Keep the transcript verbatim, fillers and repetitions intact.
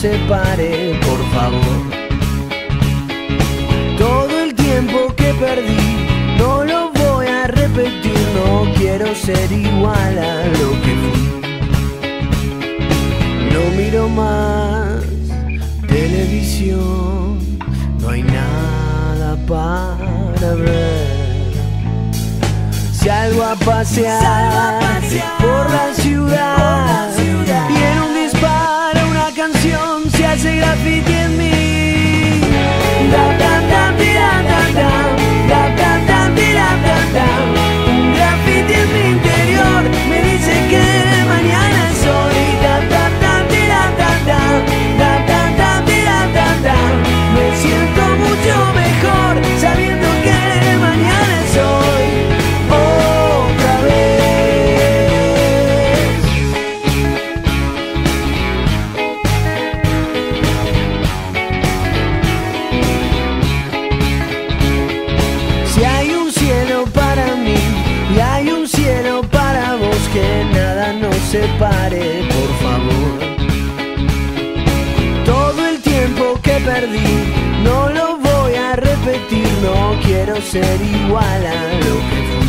separe, por favor. Todo el tiempo que perdí no lo voy a repetir, no quiero ser igual a lo que fui. No miro más televisión, no hay nada para ver. Salgo a pasear por la ciudad y en un disparo una canción se hace graffiti en mí. Da, da, da, tira, da, da, da, da, da, tira, da, da. Un graffiti en mi interior me dice que mañana es hoy. Da, da, da, tira, da, da, da, da, da, tira, da, da. Me siento mucho mejor sabiendo que mañana es hoy. Que nada nos separe, por favor. Todo el tiempo que perdí no lo voy a repetir, no quiero ser igual a lo que fue.